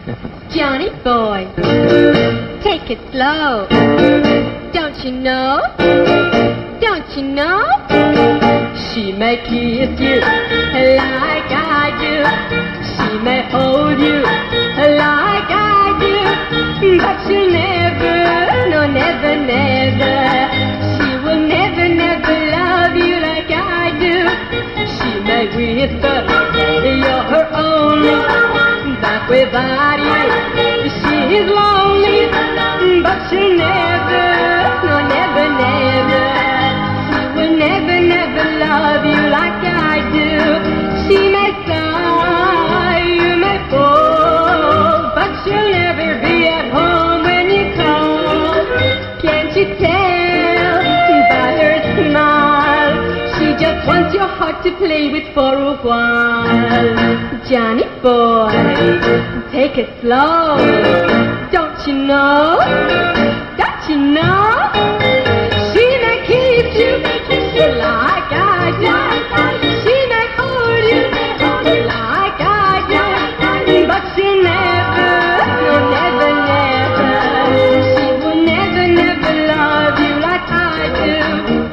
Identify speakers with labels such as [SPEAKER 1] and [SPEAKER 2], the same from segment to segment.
[SPEAKER 1] Johnny boy, take it slow. Don't you know? Don't you know? She may kiss you like I do. She may hold you like I do. But she'll never, no never, never. She will never, never love you like I do. She may whisper, you're her only. But without you, she is lonely. But she'll never, no never, never. She will never, never love you like I do. She may sigh, you may fall, but she'll never be at home when you call. Can't you tell by her smile? She just wants your heart to play with for a while. Johnny boy, take it slow. Don't you know? Don't you know? She may kiss you like I do. She may hold you like I do. But she'll never, no never, never. She will never, never love you like I do.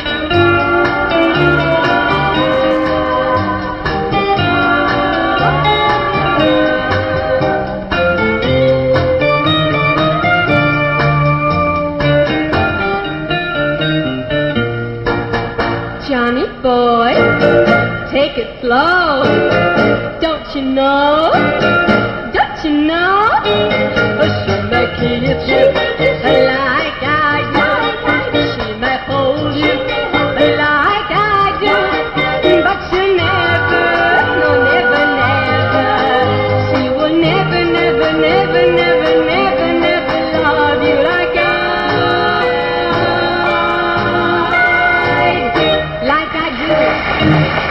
[SPEAKER 1] Johnny boy, take it slow. Don't you know? Don't you know? She may kiss you like I do. She may hold you like I do. But she'll never, no never, never. She will never, never, never, never, never, never love you like I do. Like I do.